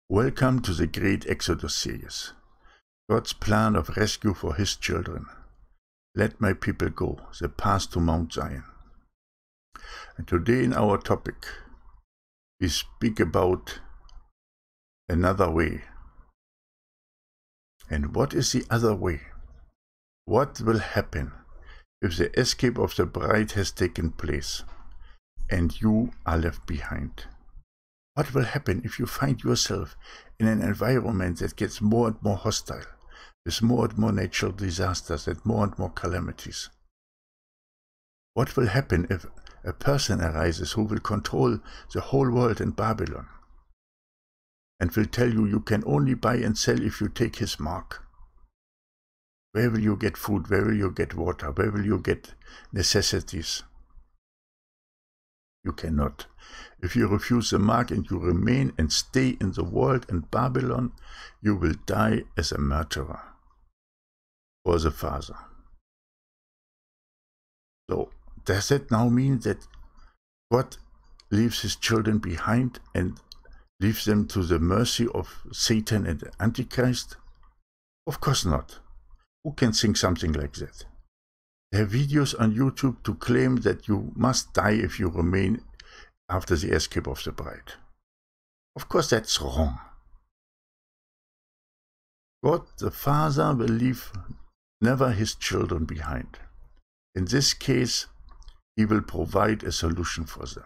Welcome to the Great Exodus series, God's plan of rescue for His children. Let my people go, the path to Mount Zion. And today in our topic, we speak about another way. And what is the other way? What will happen if the escape of the bride has taken place and you are left behind? What will happen if you find yourself in an environment that gets more and more hostile, with more and more natural disasters and more calamities? What will happen if a person arises who will control the whole world in Babylon and will tell you you can only buy and sell if you take his mark? Where will you get food? Where will you get water? Where will you get necessities? You cannot. If you refuse the mark and you remain and stay in the world and Babylon, you will die as a murderer for the Father. So, does that now mean that God leaves his children behind and leaves them to the mercy of Satan and the Antichrist? Of course not. Who can think something like that? There are videos on YouTube to claim that you must die if you remain after the escape of the bride. Of course, that's wrong. God the Father will leave never his children behind. In this case, he will provide a solution for them.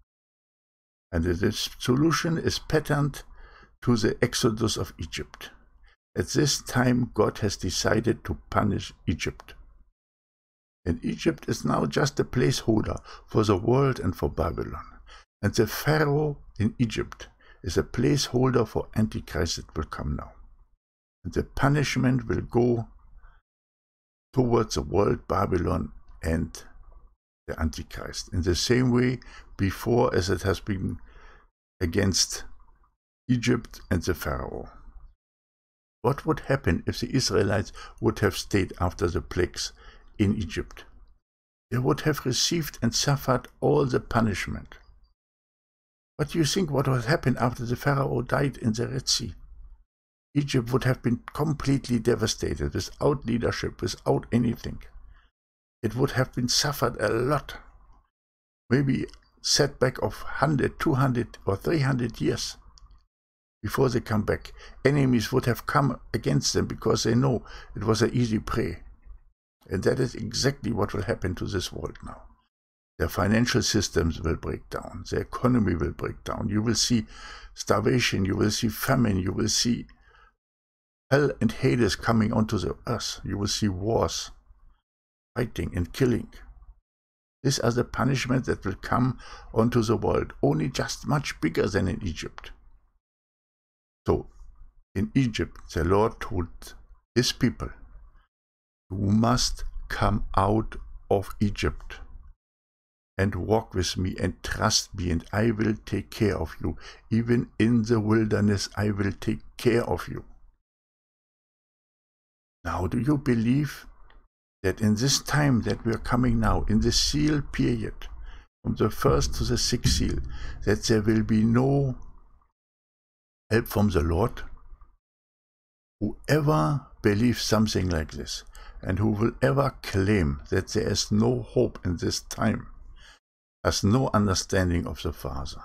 And this solution is patterned to the Exodus of Egypt. At this time, God has decided to punish Egypt. And Egypt is now just a placeholder for the world and for Babylon. And the Pharaoh in Egypt is a placeholder for Antichrist that will come now. And the punishment will go towards the world, Babylon, and the Antichrist. In the same way before as it has been against Egypt and the Pharaoh. What would happen if the Israelites would have stayed after the plagues in Egypt? They would have received and suffered all the punishment. What do you think what would happen after the Pharaoh died in the Red Sea? Egypt would have been completely devastated, without leadership, without anything. It would have been suffered a lot. Maybe setback of 100, 200 or 300 years before they come back. Enemies would have come against them because they know it was an easy prey. And that is exactly what will happen to this world now. Their financial systems will break down. The economy will break down. You will see starvation. You will see famine. You will see hell and Hades coming onto the earth. You will see wars, fighting and killing. These are the punishments that will come onto the world, only just much bigger than in Egypt. So, in Egypt, the Lord told his people, you must come out of Egypt and walk with me and trust me, and I will take care of you. Even in the wilderness, I will take care of you. Now, do you believe that in this time that we are coming now, in the seal period, from the first to the sixth seal, that there will be no help from the Lord? Whoever believes something like this, and who will ever claim that there is no hope in this time, has no understanding of the Father.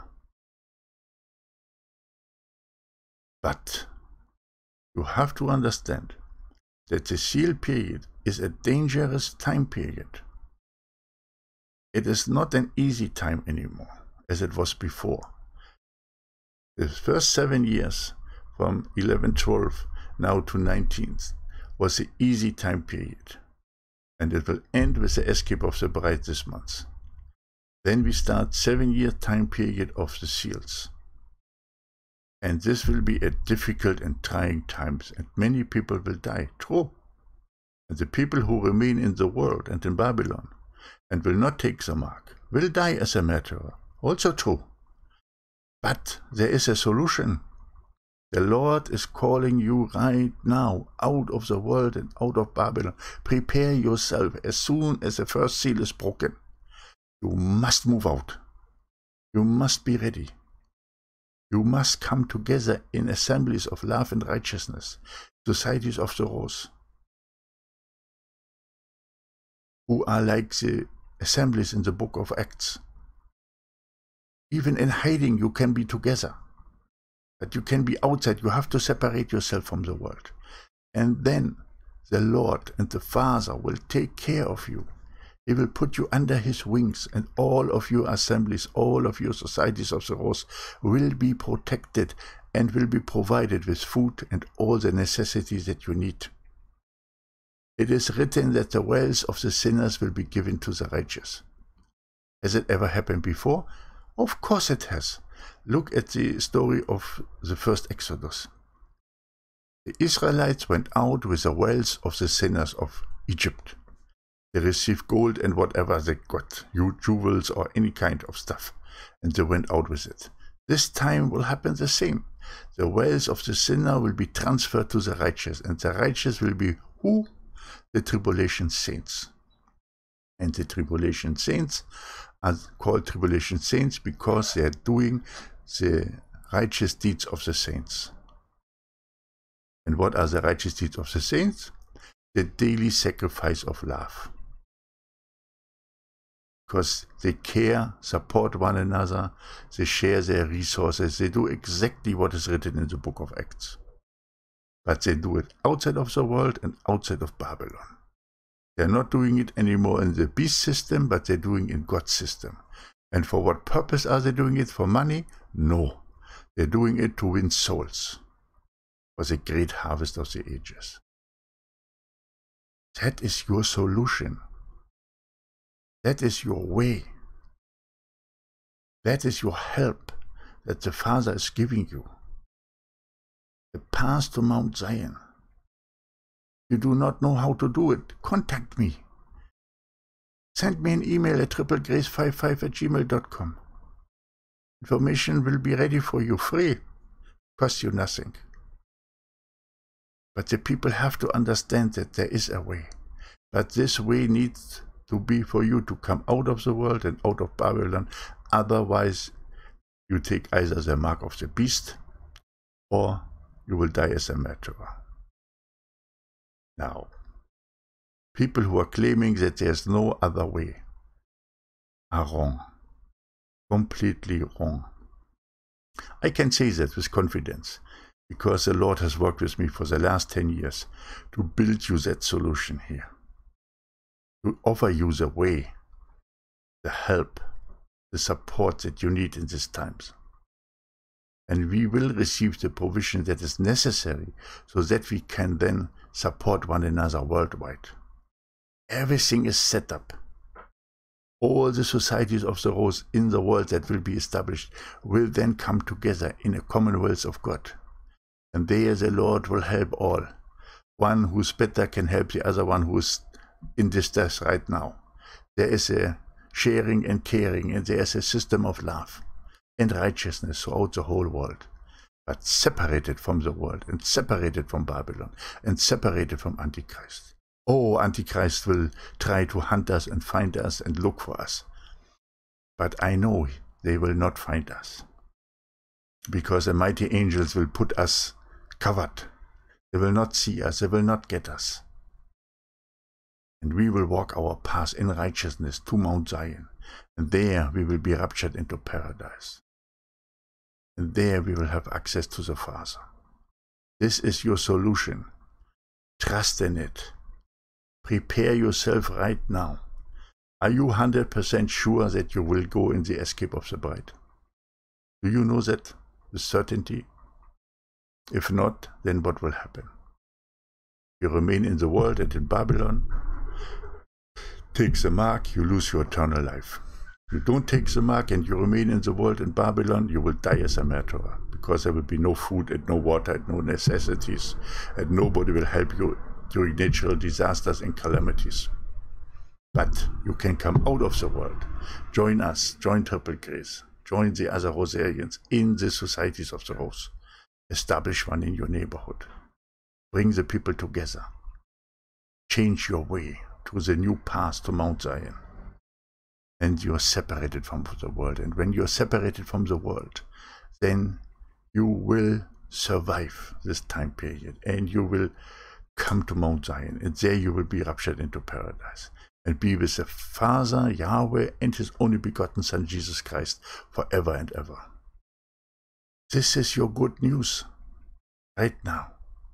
But you have to understand that the seal period is a dangerous time period. It is not an easy time anymore, as it was before. The first 7 years, from 1112 now to 19th, was the easy time period. And it will end with the escape of the bride this month. Then we start 7-year time period of the seals. And this will be a difficult and trying times, and many people will die. True. And the people who remain in the world and in Babylon and will not take the mark will die as a murderer. Also true. But there is a solution. The Lord is calling you right now out of the world and out of Babylon. Prepare yourself. As soon as the first seal is broken, you must move out. You must be ready. You must come together in assemblies of love and righteousness, societies of the rose, who are like the assemblies in the book of Acts. Even in hiding, you can be together. But you can be outside. You have to separate yourself from the world. And then the Lord and the Father will take care of you. He will put you under his wings, and all of your assemblies, all of your societies of the rose will be protected and will be provided with food and all the necessities that you need. It is written that the wealth of the sinners will be given to the righteous. Has it ever happened before? Of course it has. Look at the story of the first Exodus. The Israelites went out with the wealth of the sinners of Egypt. They received gold and whatever they got, jewels or any kind of stuff, and they went out with it. This time will happen the same. The wealth of the sinner will be transferred to the righteous, and the righteous will be who? The tribulation saints. And the tribulation saints are called tribulation saints because they are doing the righteous deeds of the saints. And what are the righteous deeds of the saints? The daily sacrifice of love. Because they care, support one another, they share their resources, they do exactly what is written in the book of Acts. But they do it outside of the world and outside of Babylon. They're not doing it anymore in the beast system, but they're doing it in God's system. And for what purpose are they doing it? For money? No. They're doing it to win souls for the great harvest of the ages. That is your solution. That is your way. That is your help that the Father is giving you. The path to Mount Zion. You do not know how to do it? Contact me. Send me an email at triplegrace55@gmail.com. Information will be ready for you, free. Costs you nothing. But the people have to understand that there is a way. But this way needs to be for you to come out of the world and out of Babylon. Otherwise, you take either the mark of the beast or you will die as a murderer. Now, people who are claiming that there's no other way are wrong. Completely wrong. I can say that with confidence because the Lord has worked with me for the last 10 years to build you that solution here. To offer you the way, the help, the support that you need in these times. And we will receive the provision that is necessary so that we can then support one another worldwide. Everything is set up. All the societies of the rose in the world that will be established will then come together in a commonwealth of God. And there the Lord will help all. One who's better can help the other one who's in distress right now. There is a sharing and caring, and there is a system of love and righteousness throughout the whole world, but separated from the world and separated from Babylon and separated from Antichrist. Oh, Antichrist will try to hunt us and find us and look for us. But I know they will not find us, because the mighty angels will put us covered. They will not see us, they will not get us. And we will walk our path in righteousness to Mount Zion. And there we will be raptured into paradise. And there we will have access to the Father. This is your solution. Trust in it. Prepare yourself right now. Are you 100% sure that you will go in the escape of the bride? Do you know that with certainty? If not, then what will happen? You remain in the world and in Babylon. Take the mark, you lose your eternal life. You don't take the mark and you remain in the world in Babylon, you will die as a murderer, because there will be no food and no water and no necessities, and nobody will help you during natural disasters and calamities. But you can come out of the world. Join us, join Triple Grace, join the other Rosarians in the societies of the Rose. Establish one in your neighborhood. Bring the people together. Change your way to the new path to Mount Zion. And you are separated from the world. And when you are separated from the world, then you will survive this time period, and you will come to Mount Zion, and there you will be raptured into paradise and be with the Father, Yahweh, and his only begotten Son, Jesus Christ, forever and ever. This is your good news right now.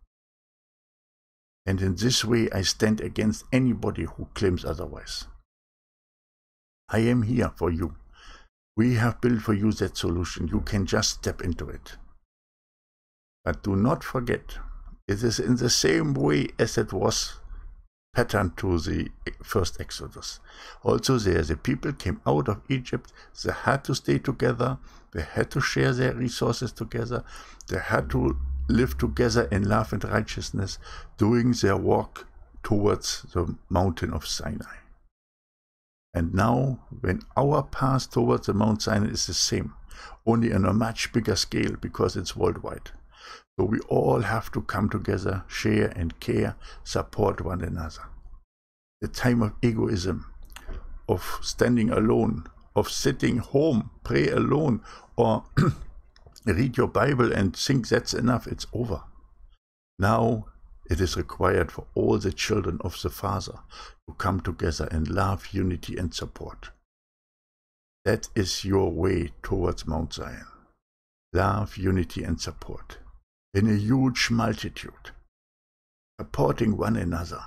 And in this way, I stand against anybody who claims otherwise. I am here for you. We have built for you that solution. You can just step into it. But do not forget, it is in the same way as it was patterned to the first Exodus. Also there, the people came out of Egypt. They had to stay together. They had to share their resources together. They had to live together in love and righteousness, doing their walk towards the mountain of Sinai. And now, when our path towards the Mount Sinai is the same, only on a much bigger scale because it's worldwide. So we all have to come together, share and care, support one another. The time of egoism, of standing alone, of sitting home, pray alone, or read your Bible and think that's enough, it's over. Now it is required for all the children of the Father to come together in love, unity and support. That is your way towards Mount Zion. Love, unity and support. In a huge multitude. Supporting one another.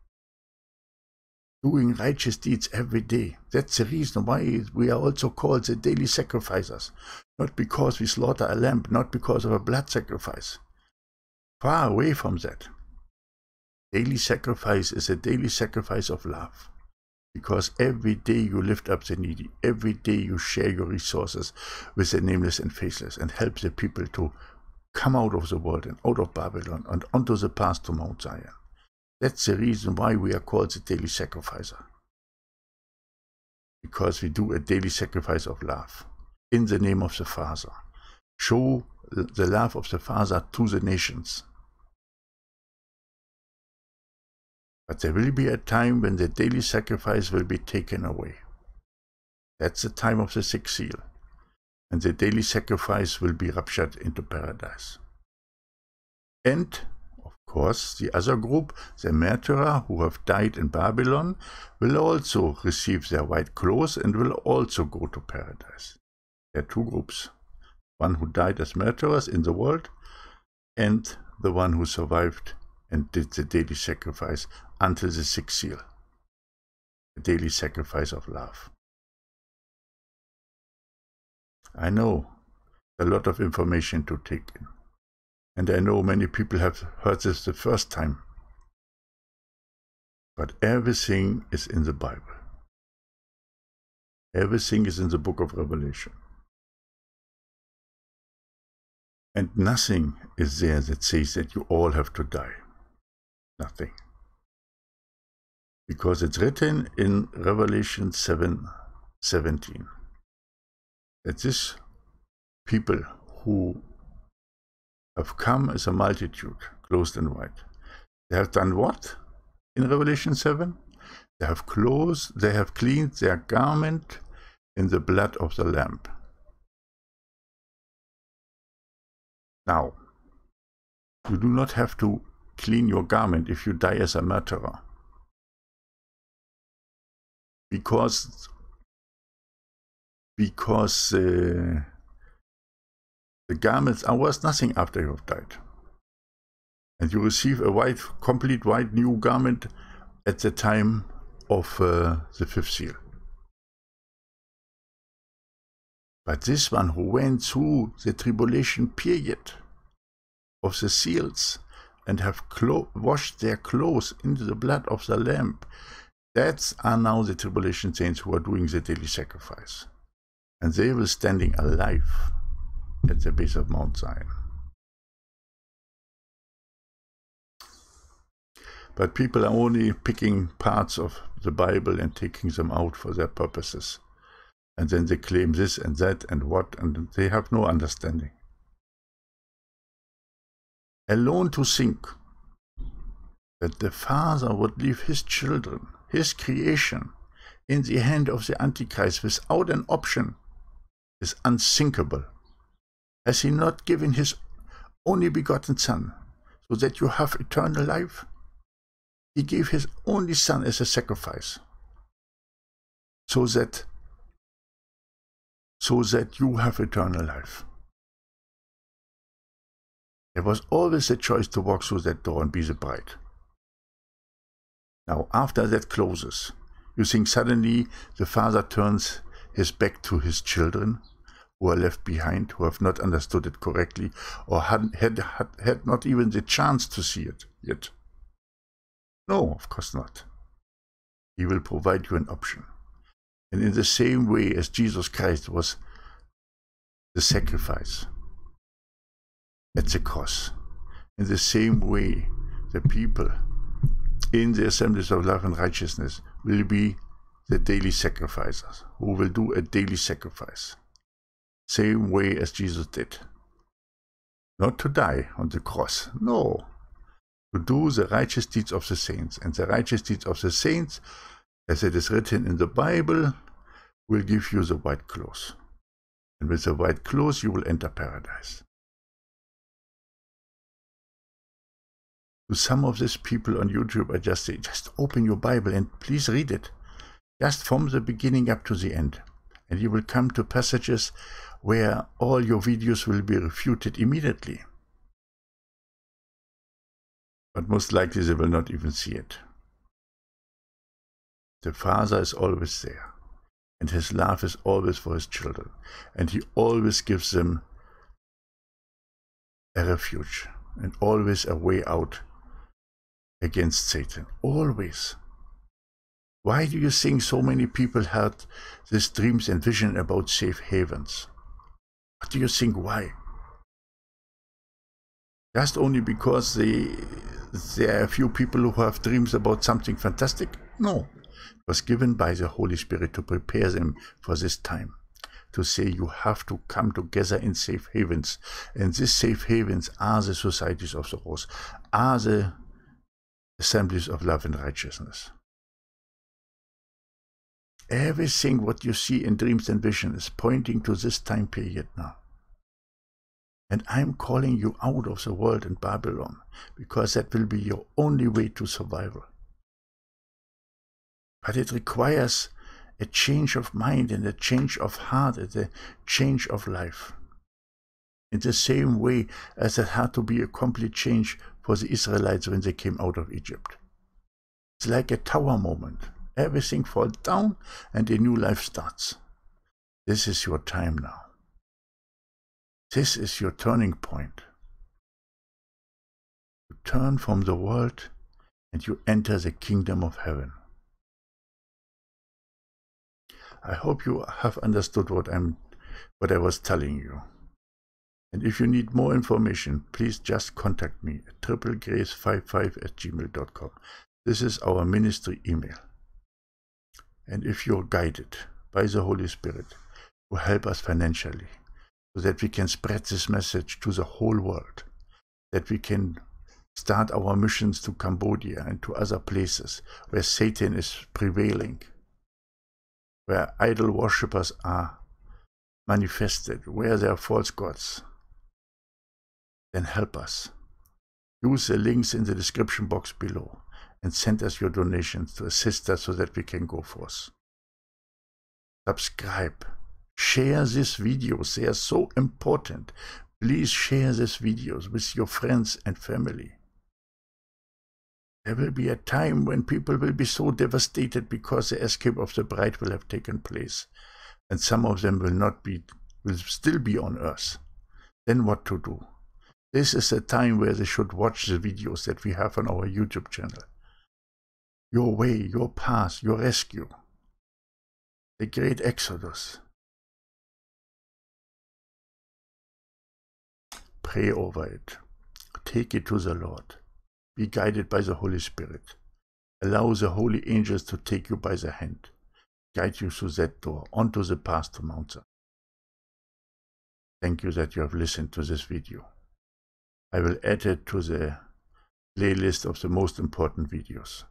Doing righteous deeds every day. That's the reason why we are also called the daily sacrificers. Not because we slaughter a lamb, not because of a blood sacrifice. Far away from that. Daily sacrifice is a daily sacrifice of love. Because every day you lift up the needy. Every day you share your resources with the nameless and faceless and help the people to come out of the world and out of Babylon and onto the path to Mount Zion. That's the reason why we are called the daily sacrificer. Because we do a daily sacrifice of love in the name of the Father. Show the love of the Father to the nations. But there will be a time when the daily sacrifice will be taken away. That's the time of the sixth seal. And the daily sacrifice will be raptured into paradise. And, of course, the other group, the martyrs who have died in Babylon, will also receive their white clothes and will also go to paradise. There are two groups. One who died as martyrs in the world, and the one who survived and did the daily sacrifice until the sixth seal. The daily sacrifice of love. I know a lot of information to take in. And I know many people have heard this the first time. But everything is in the Bible. Everything is in the book of Revelation. And nothing is there that says that you all have to die. Nothing. Because it's written in Revelation 7:17. That this people who have come as a multitude, clothed in white, they have done what in Revelation 7? They have cleaned their garment in the blood of the Lamb. Now, you do not have to clean your garment if you die as a martyr. Because the garments are worth nothing after you have died. And you receive a complete white new garment at the time of the fifth seal. But this one who went through the tribulation period of the seals and have washed their clothes into the blood of the Lamb, that are now the tribulation saints who are doing the daily sacrifice. And they will standing alive at the base of Mount Zion. But people are only picking parts of the Bible and taking them out for their purposes. And then they claim this and that and what, and they have no understanding. Alone to think that the Father would leave his children, his creation, in the hand of the Antichrist without an option is unthinkable. Has he not given his only begotten Son, so that you have eternal life? He gave his only Son as a sacrifice, so that you have eternal life. There was always a choice to walk through that door and be the bride. Now, after that closes, you think suddenly the Father turns his back to his children who are left behind, who have not understood it correctly, or had not even the chance to see it yet. No, of course not. He will provide you an option. And in the same way as Jesus Christ was the sacrifice at the cross, in the same way the people in the assemblies of love and righteousness will be the daily sacrificers, who will do a daily sacrifice. Same way as Jesus did. Not to die on the cross, no. To do the righteous deeds of the saints. And the righteous deeds of the saints, as it is written in the Bible, will give you the white clothes. And with the white clothes you will enter paradise. To some of these people on YouTube, I just say, just open your Bible and please read it. Just from the beginning up to the end. And you will come to passages where all your videos will be refuted immediately. But most likely they will not even see it. The Father is always there. And his love is always for his children. And he always gives them a refuge. And always a way out against Satan. Always. Why do you think so many people had these dreams and vision about safe havens? What do you think? Why? Just only because there are a few people who have dreams about something fantastic? No. It was given by the Holy Spirit to prepare them for this time. To say you have to come together in safe havens. And these safe havens are the societies of the rose, are the assemblies of love and righteousness. Everything what you see in dreams and vision is pointing to this time period now. And I'm calling you out of the world and Babylon, because that will be your only way to survival. But it requires a change of mind and a change of heart and a change of life. In the same way as it had to be a complete change for the Israelites when they came out of Egypt. It's like a tower moment. Everything falls down and a new life starts. This is your time now. This is your turning point. You turn from the world and you enter the kingdom of heaven. I hope you have understood what I was telling you. And if you need more information, please just contact me at triplegrace55@gmail.com. This is our ministry email. And if you're guided by the Holy Spirit, to help us financially, so that we can spread this message to the whole world, that we can start our missions to Cambodia and to other places where Satan is prevailing, where idol worshippers are manifested, where there are false gods, then help us. Use the links in the description box below and send us your donations to assist us so that we can go forth. Subscribe. Share these videos. They are so important. Please share these videos with your friends and family. There will be a time when people will be so devastated because the escape of the bride will have taken place. And some of them will still be on earth. Then what to do? This is a time where they should watch the videos that we have on our YouTube channel. Your way, your path, your rescue. The great Exodus. Pray over it. Take it to the Lord. Be guided by the Holy Spirit. Allow the holy angels to take you by the hand. Guide you through that door, onto the path to Mount Zion. Thank you that you have listened to this video. I will add it to the playlist of the most important videos.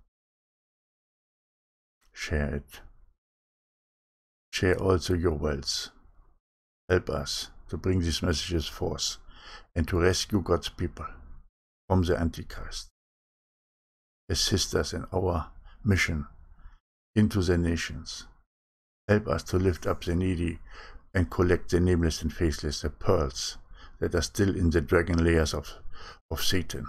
Share it. Share also your wealth. Help us to bring these messages forth and to rescue God's people from the Antichrist. Assist us in our mission into the nations. Help us to lift up the needy and collect the nameless and faceless, the pearls that are still in the dragon layers of Satan.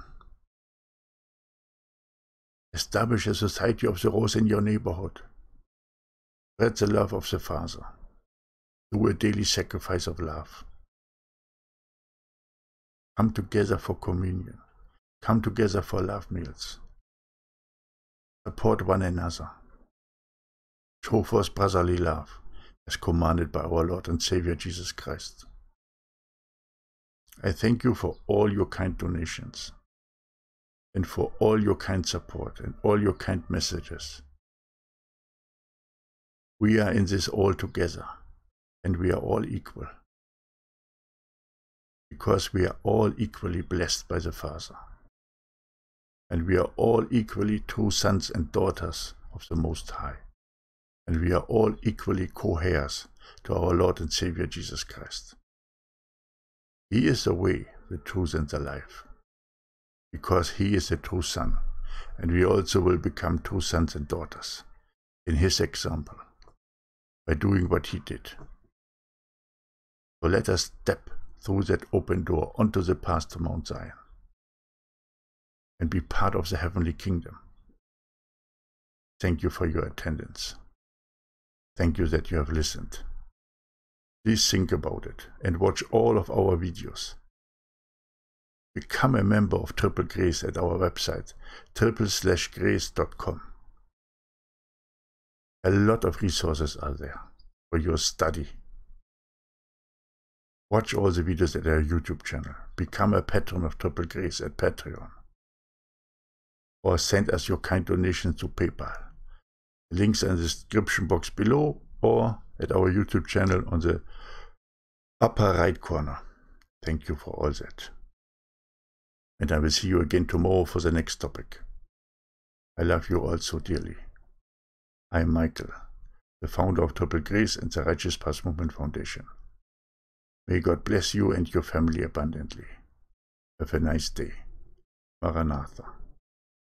Establish a society of the rose in your neighborhood. Spread the love of the Father. Do a daily sacrifice of love. Come together for communion. Come together for love meals. Support one another. Show forth brotherly love as commanded by our Lord and Savior Jesus Christ. I thank you for all your kind donations and for all your kind support and all your kind messages. We are in this all together, and we are all equal, because we are all equally blessed by the Father, and we are all equally true sons and daughters of the Most High, and we are all equally co-heirs to our Lord and Savior Jesus Christ. He is the way, the truth, and the life, because He is the true Son, and we also will become true sons and daughters in His example, by doing what He did. So let us step through that open door onto the path to Mount Zion and be part of the heavenly kingdom. Thank you for your attendance. Thank you that you have listened. Please think about it and watch all of our videos. Become a member of Triple Grace at our website, triple/grace.com. A lot of resources are there for your study. Watch all the videos at our YouTube channel. Become a patron of Triple Grace at Patreon. Or send us your kind donations to PayPal. Links are in the description box below or at our YouTube channel on the upper right corner. Thank you for all that. And I will see you again tomorrow for the next topic. I love you all so dearly. I am Michael, the founder of Triple Grace and the Righteous Path Movement Foundation. May God bless you and your family abundantly. Have a nice day. Maranatha.